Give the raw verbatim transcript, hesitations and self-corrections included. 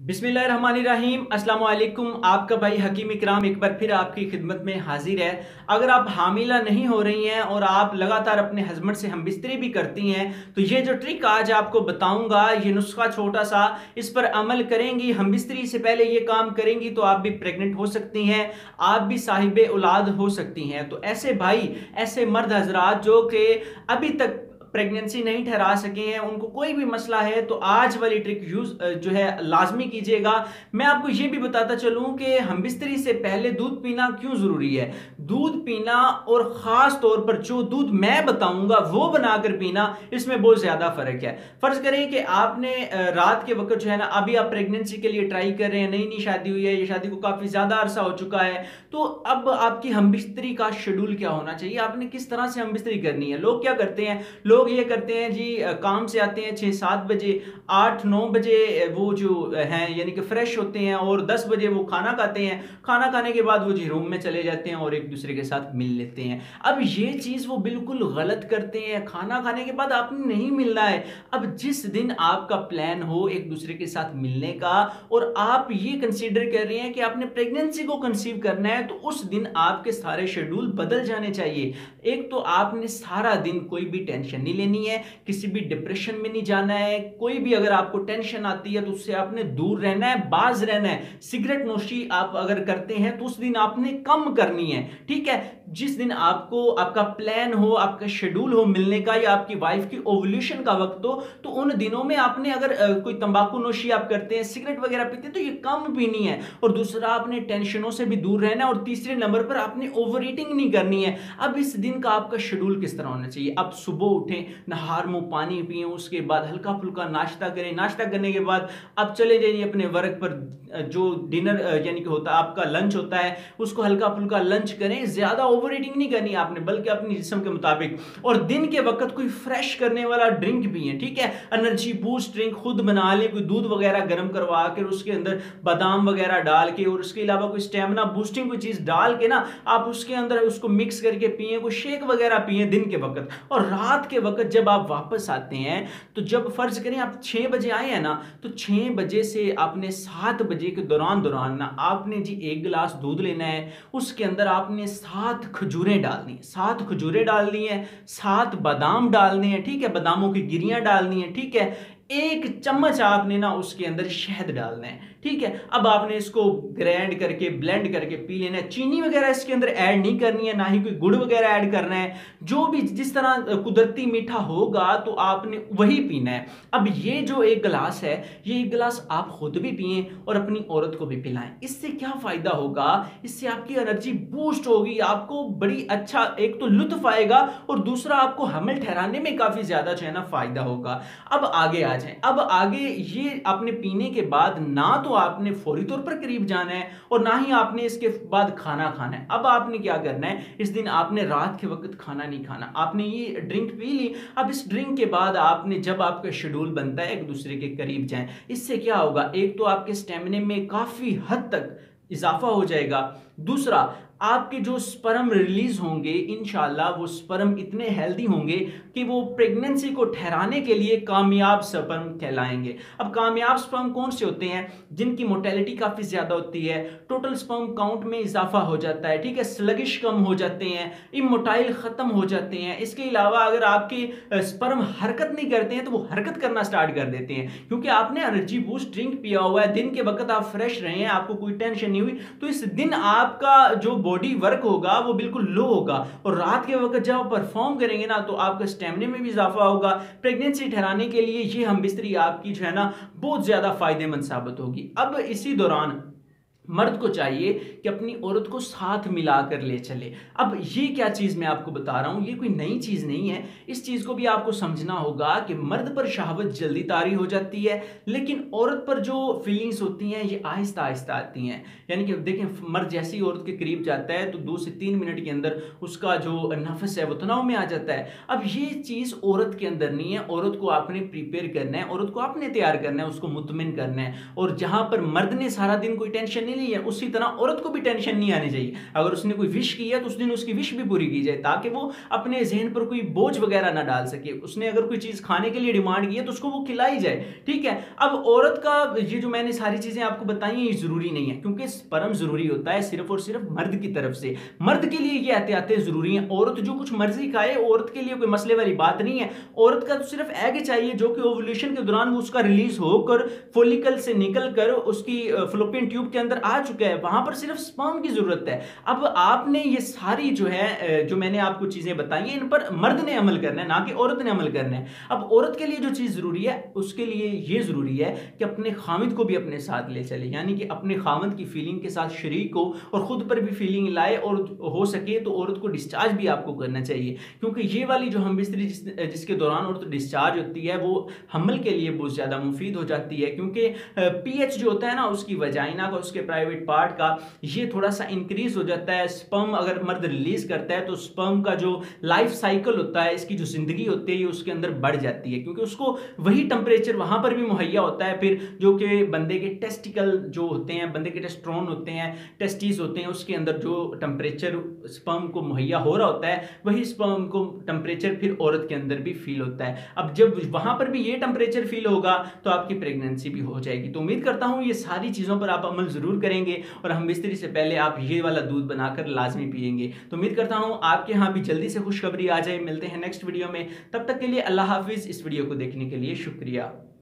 बिस्मिल्लाहिर्रहमानिर्रहीम अस्सलाम वालेकुम। आपका भाई हकीम इकराम एक बार फिर आपकी खिदमत में हाजिर है। अगर आप हामिला नहीं हो रही हैं और आप लगातार अपने हस्बैंड से हमबिस्तरी भी करती हैं तो ये जो ट्रिक आज आपको बताऊंगा, ये नुस्खा छोटा सा, इस पर अमल करेंगी, हमबिस्तरी से पहले ये काम करेंगी तो आप भी प्रेग्नेंट हो सकती हैं, आप भी साहिबे औलाद हो सकती हैं। तो ऐसे भाई, ऐसे मर्द हजरात जो कि अभी तक प्रेगनेंसी नहीं ठहरा सके हैं, उनको कोई भी मसला है तो आज वाली ट्रिक यूज जो है लाजमी कीजिएगा। मैं आपको ये भी बताता चलूं कि हमबिस्तरी से पहले दूध पीना क्यों जरूरी है। दूध पीना और खास तौर पर जो दूध मैं बताऊंगा वो बनाकर पीना, इसमें बहुत ज्यादा फर्क है। फर्ज करें कि आपने रात के वक्त जो है ना, अभी आप प्रेगनेंसी के लिए ट्राई कर रहे हैं, नई नई शादी हुई है, ये शादी को काफी ज्यादा अरसा हो चुका है, तो अब आपकी हमबिस्तरी का शेड्यूल क्या होना चाहिए, आपने किस तरह से हमबिस्तरी करनी है। लोग क्या करते हैं, लोग ये करते हैं जी, काम से आते हैं छह सात बजे, आठ नौ बजे वो जो हैं यानी कि फ्रेश होते हैं और दस बजे वो खाना खाते हैं, खाना खाने के बाद वो जी रूम में चले जाते हैं और एक दूसरे के साथ मिल लेते हैं। अब ये चीज वो बिल्कुल गलत करते हैं। खाना खाने के बाद आपने नहीं मिलना है। अब जिस दिन आपका प्लान हो एक दूसरे के साथ मिलने का और आप ये कंसीडर कर रहे हैं कि आपने प्रेगनेंसी को कंसीव करना है, तो उस दिन आपके सारे शेड्यूल बदल जाने चाहिए। एक तो आपने सारा दिन कोई भी टेंशन नहीं लेनी है, किसी भी डिप्रेशन में नहीं जाना है। कोई भी अगर आपको टेंशन आती है तो उससे आपने दूर रहना है, बाज रहना है। सिगरेट नोशी आप अगर करते हैं तो उस दिन आपने कम करनी है, ठीक है। जिस दिन आपको आपका प्लान हो, आपका शेड्यूल हो मिलने का, या आपकी वाइफ की ओवुलेशन का वक्त हो, तो उन दिनों में आपने अगर कोई तंबाकू नोशी आप करते हैं, सिगरेट वगैरह पीते हैं, तो ये कम पीनी है। और दूसरा, आपने टेंशनों से भी दूर रहना है। और तीसरे नंबर पर आपने ओवर ईटिंग नहीं करनी है। अब इस दिन का आपका शेड्यूल किस तरह होना चाहिए। आप सुबह उठें, नहार मुंह पानी पिए, उसके बाद हल्का फुल्का नाश्ता करें, नाश्ता करने के बाद आप चले जाइए अपने वर्क पर। जो डिनर यानी कि होता है आपका लंच होता है, उसको हल्का फुल्का लंच करें। ज्यादा ओवर ईटिंग नहीं करनी आपने, बल्कि अपनी जिस्म के मुताबिक। और दिन के वक्त कोई फ्रेश करने वाला ड्रिंक पिए, ठीक है। एनर्जी बूस्ट ड्रिंक खुद बना ले, कोई दूध वगैरह गर्म करवा कर उसके अंदर बादाम वगैरह डाल के, और उसके अलावा कोई स्टेमिना बूस्टिंग कोई चीज डाल के ना, आप उसके अंदर उसको मिक्स करके पिए, कोई शेक वगैरह पिए दिन के वक्त। और रात के वक्त जब आप वापस आते हैं, तो जब फर्ज करें आप छह बजे आए हैं ना, तो छह बजे से आपने सात बजे के दौरान दौरान ना आपने जी एक गिलास दूध लेना है, उसके अंदर आपने सात खजूरें डालनी है, सात खजूरें डालनी है, सात बादाम डालने हैं, ठीक है, बादामों की गिरियां डालनी है, ठीक है। एक चम्मच आपने ना उसके अंदर शहद डालना है, ठीक है। अब आपने इसको ग्राइंड करके ब्लेंड करके पी लेना है। चीनी वगैरह इसके अंदर ऐड नहीं करनी है, ना ही कोई गुड़ वगैरह ऐड करना है। जो भी जिस तरह कुदरती मीठा होगा तो आपने वही पीना है। अब ये जो एक गिलास है, ये एक गिलास आप खुद भी पिए और अपनी औरत को भी पिलाएं। इससे क्या फायदा होगा, इससे आपकी एनर्जी बूस्ट होगी, आपको बड़ी अच्छा एक तो लुत्फ आएगा और दूसरा आपको हमल ठहराने में काफी ज्यादा जो है ना फायदा होगा। अब आगे आ जाए। अब आगे ये आपने पीने के बाद ना तो आपने फौरी तौर पर करीब जाना है और ना ही आपने इसके बाद खाना खाना है। अब आपने क्या करना है, इस दिन आपने रात के वक्त खाना नहीं खाना, आपने ये ड्रिंक पी ली। अब इस ड्रिंक के बाद आपने जब आपका शेड्यूल बनता है एक दूसरे के करीब जाएं। इससे क्या होगा, एक तो आपके स्टेमिने में काफी हद तक इजाफा हो जाएगा, दूसरा आपके जो स्पर्म रिलीज होंगे इंशाल्लाह वो स्पर्म इतने हेल्दी होंगे कि वो प्रेगनेंसी को ठहराने के लिए कामयाब स्पर्म कहलाएंगे। अब कामयाब स्पर्म कौन से होते हैं, जिनकी मोर्टेलिटी काफी ज्यादा होती है, टोटल स्पर्म काउंट में इजाफा हो जाता है, ठीक है, स्लगिश कम हो जाते हैं, इमोटाइल खत्म हो जाते हैं। इसके अलावा अगर आपके स्पर्म हरकत नहीं करते हैं तो वो हरकत करना स्टार्ट कर देते हैं, क्योंकि आपने एनर्जी बूस्ट ड्रिंक पिया हुआ है, दिन के वक्त आप फ्रेश रहे हैं, आपको कोई टेंशन नहीं हुई, तो इस दिन आपका जो बॉडी वर्क होगा वो बिल्कुल लो होगा। और रात के वक्त जब आप परफॉर्म करेंगे ना तो आपका स्टेमिना में भी इजाफा होगा। प्रेगनेंसी ठहराने के लिए ये हमबिस्तरी आपकी जो है ना बहुत ज्यादा फायदेमंद साबित होगी। अब इसी दौरान मर्द को चाहिए कि अपनी औरत को साथ मिलाकर ले चले। अब ये क्या चीज मैं आपको बता रहा हूं, ये कोई नई चीज नहीं है। इस चीज को भी आपको समझना होगा कि मर्द पर शहावत जल्दी तारी हो जाती है, लेकिन औरत पर जो फीलिंग्स होती हैं ये आहिस्ता आहिस्ता आती हैं। यानी कि देखें, मर्द जैसे ही औरत के करीब जाता है तो दो से तीन मिनट के अंदर उसका जो नफस है वो तनाव में आ जाता है। अब ये चीज औरत के अंदर नहीं है, औरत को आपने प्रिपेयर करना है, औरत को आपने तैयार करना है, उसको मुतमिन करना है। और जहां पर मर्द ने सारा दिन कोई टेंशन नहीं है, उसी तरह औरत को भी टेंशन नहीं आनी चाहिए। अगर उसने कोई विश की है तो उस दिन उसकी विश भी पूरी की जाए, ताकि वो अपने जहन पर कोई बोझ वगैरह ना डाल सके। उसने अगर कोई चीज खाने के लिए डिमांड की है तो उसको वो खिलाई जाए, ठीक है। अब औरत का ये जो मैंने सारी चीजें आपको बताई हैं, ये जरूरी नहीं है, क्योंकि स्पर्म जरूरी होता है सिर्फ और सिर्फ मर्द की तरफ से। मर्द के लिए ये एहतियातें जरूरी हैं। औरत जो कुछ मर्जी खाए, औरत के लिए कोई मसले वाली बात नहीं है। औरत का तो सिर्फ एग चाहिए, जो कि ओवुलेशन के दौरान वो उसका रिलीज होकर फोलिकल से निकलकर उसकी फ्लोपियन ट्यूब के अंदर आ चुका है, वहां पर सिर्फ स्पर्म की जरूरत है। अब आपने ये सारी जो है, जो मैंने आपको चीजें बताई हैं, इन पर मर्द ने अमल करना है, ना कि औरत ने अमल करना है। अब औरत के लिए जो चीज जरूरी है, उसके लिए ये जरूरी है कि अपने खामिद को भी अपने साथ ले चले, यानी कि अपने खामिद की फीलिंग के साथ शरीक हो और खुद पर भी फीलिंग लाए, और हो सके तो औरत को डिस्चार्ज भी आपको करना चाहिए, क्योंकि ये वाली जो हम बिस्तरी जिस, जिसके दौरान औरत डिस्चार्ज होती है, वो हमल के लिए बहुत ज्यादा मुफीद हो जाती है, क्योंकि पीएच जो होता है ना उसकी वजाइना का, उसके प्राइवेट पार्ट का, ये थोड़ा सा इंक्रीज हो जाता है। स्पर्म अगर मर्द रिलीज करता है तो स्पर्म का जो लाइफ साइकिल होता है, इसकी जो जिंदगी होती है, ये उसके अंदर बढ़ जाती है, क्योंकि उसको वही टेम्परेचर वहां पर भी मुहैया होता है फिर, जो कि बंदे के टेस्टिकल जो होते हैं, बंदे के टेस्ट्रोन होते हैं, टेस्टिस होते हैं, उसके अंदर जो टेम्परेचर स्पर्म को मुहैया हो रहा होता है, वही स्पर्म को टेम्परेचर फिर औरत के अंदर भी फील होता है। अब जब वहां पर भी ये टेम्परेचर फील होगा तो आपकी प्रेगनेंसी भी हो जाएगी। तो उम्मीद करता हूं ये सारी चीजों पर आप अमल जरूर करेंगे, और हम बिस्तरी से पहले आप ये वाला दूध बनाकर लाजमी पिएंगे। तो उम्मीद करता हूं आपके यहाँ भी जल्दी से खुशखबरी आ जाए। मिलते हैं नेक्स्ट वीडियो में, तब तक के लिए अल्लाह हाफिज। इस वीडियो को देखने के लिए शुक्रिया।